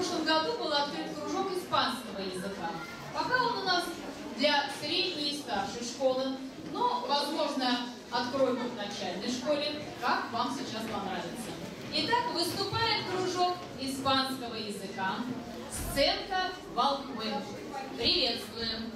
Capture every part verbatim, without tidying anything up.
прошлом году был открыт кружок испанского языка. Пока он у нас для средней и старшей школы, но, возможно, откроем в начальной школе, как вам сейчас понравится. Итак, выступает кружок испанского языка «Сценка Волхвы». Приветствуем!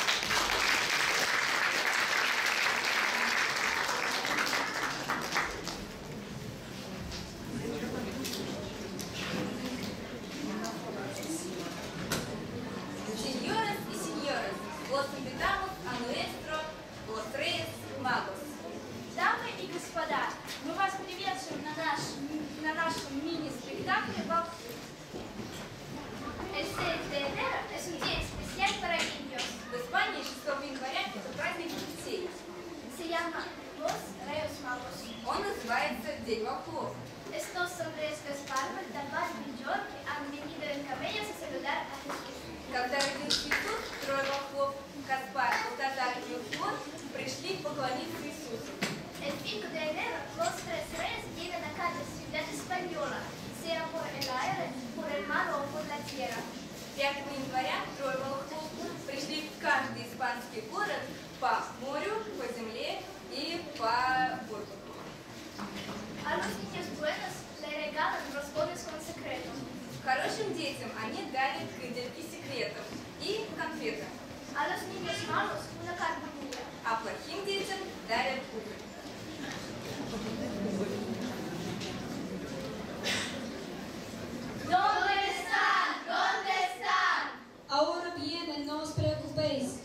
Los invitamos a nuestro Los Reyes Magos. Дамы и господа, мы вас приветствуем на, наш, на нашем мини-спектакле «Волхвы». El seis de enero es un día especial para niños. В Испании шестого января это праздник детей. Se llama Los Reyes Magos. Он называется День Волхвов. Estos son tres Gaspar, Baltasar y Melchor que han venido en camellos a saludar a Jesús. Когда родился Иисус, трое волхвов, Гаспар, Балтазар и Мелхиор, пришли поклониться Иисусу. El cinco de enero, los tres reyes llegan a cada ciudad española, sea por el aire, por el mar o por la tierra. пятого января трое волхвов пришли в каждый испанский город по морю, по земле и по воздуху. A los niños buenos le regalan roscones con secretos. Хорошим детям они дали крендельки секретов и конфеты. A los niños malos una carbonilla. А плохим детям дарят уголь. ¿Dónde están? ¿Dónde están? Ahora vienen, no os preocupéis.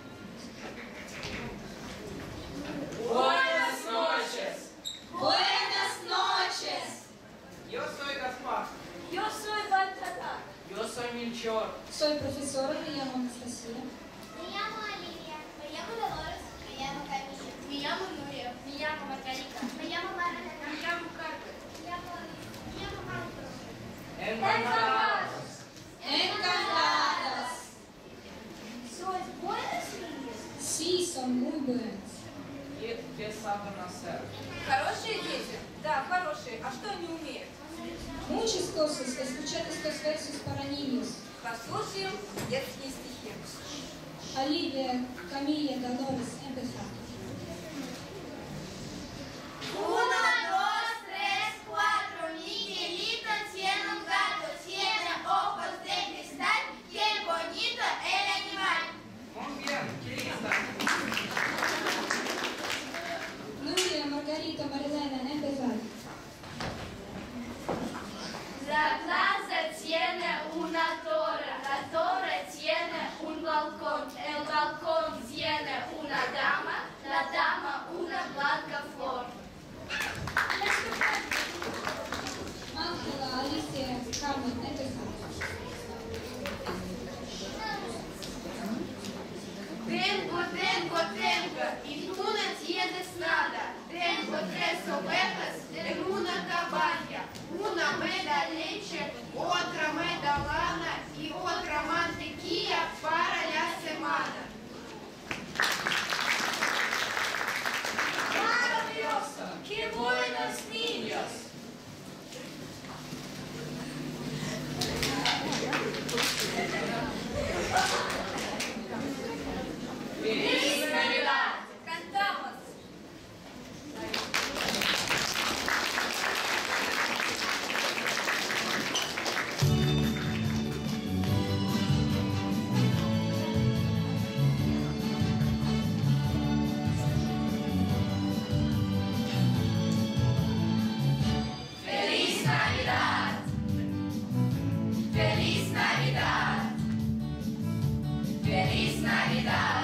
Buenas noches. Buenas noches. Yo soy Gaspar. Yo soy Baltasar. Yo soy Melchor. Soy profesora, me llamo Anastasia. Me llamo Olivia. Me llamo Dolores. Me llamo Camila. Me llamo Nuria. Me llamo Margarita. Me llamo Margarita. Me llamo Carmen. Me llamo Alicia. Me llamo Marta. Encantados. Encantadas. ¿Sois buenos niños? Sí, son muy buenos. Y que saben hacer. Хорошие дети? Да, хорошие. А что они умеют? Muchas cosas. Escuchad estos versos para niños. Послушаем детские стихи. Olivia, Camila, Dolores, empezar. Uno, dos, tres, cuatro. Miguelito tiene un gato. Tiene ojos de cristal. Qué bonito el animal. Muy bien, ¿qué lista? Nuria, Margarita, Marilena, empezar. La plaza tiene una torre, la torre tiene un balcón, el balcón tiene una dama, la dama una blanca flor. Ángela, Alicia, Carmen, empezar. Tengo, tengo, tengo, y tú no tienes nada. Tengo tres ovejas en una cabaña. Una me da leche, otra me da lana y otra mantequilla para la semana. Maravilloso. ¡Qué buenos niños! ¡Feliz Navidad! Cantamos! ¡Feliz Navidad! ¡Feliz Navidad! ¡Feliz Navidad!